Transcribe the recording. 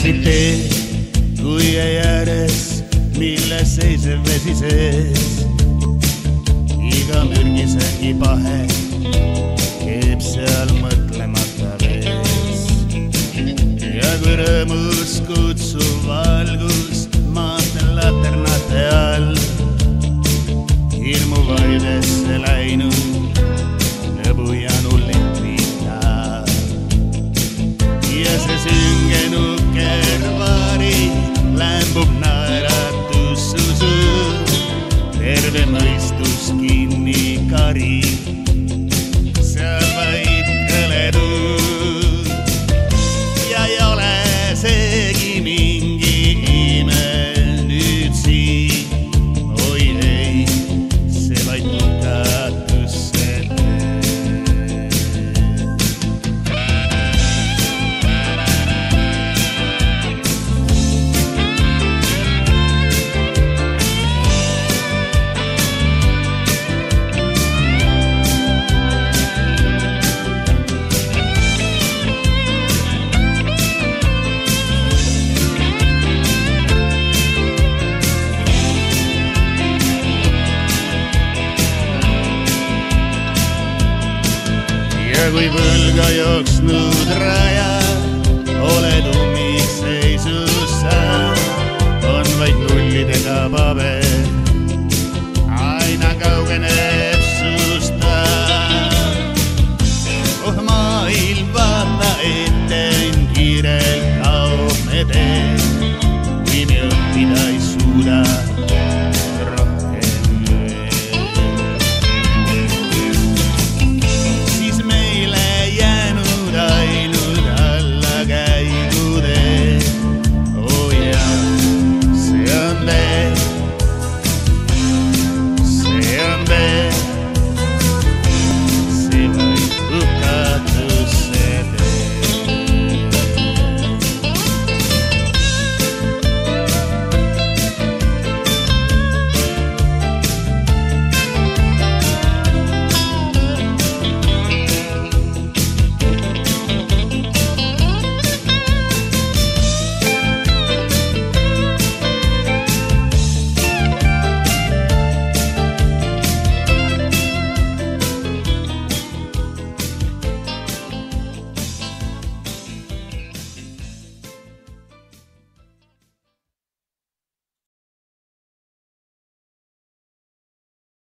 leidsid tee kuie ääres, milles seiseb vesi sees. Iga mürgisegi pahe keeb seal mõtlemata vees. Ja kui rõõmus kutsuv valgus maantel laternate all, hirmu vaidesse läinud lõbu ja nullit viitab. Ja see süngenud kervari lämbub naeratussusu, terve mõistus kinni kari, seal vaid kõledud. Ja ei ole seegi mingi ime nüüd siin, oi ei, see vaid hukatusse ja kui põlga jooksnud raja oled